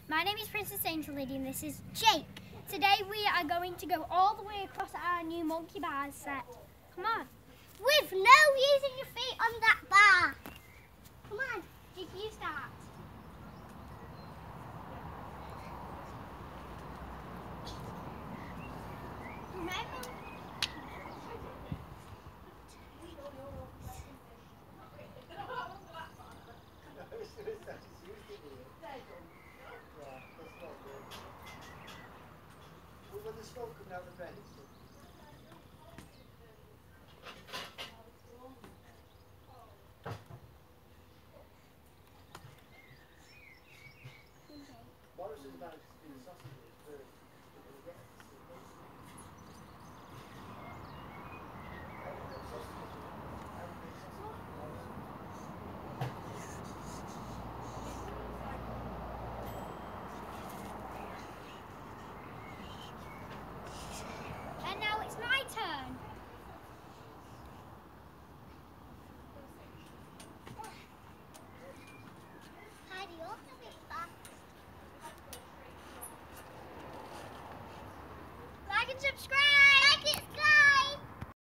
My name is Princess Angel Lady and this is Jake. Today we are going to go all the way across our new monkey bars set. Come on. With no using your feet on that bar. Come on, Jake, you start. When the smoke coming out the vents. Morrison's about to do sausages first. And now it's my turn. Heidi, you're a bit fast. Like and subscribe.